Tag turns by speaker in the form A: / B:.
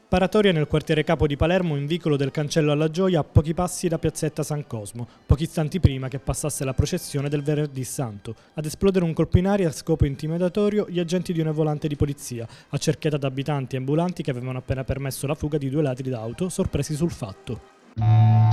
A: Sparatoria nel quartiere Capo di Palermo in vicolo del Cancello alla Gioia a pochi passi da piazzetta San Cosmo, pochi istanti prima che passasse la processione del Venerdì Santo. Ad esplodere un colpo in aria a scopo intimidatorio gli agenti di una volante di polizia, accerchiata da abitanti e ambulanti che avevano appena permesso la fuga di due ladri d'auto sorpresi sul fatto.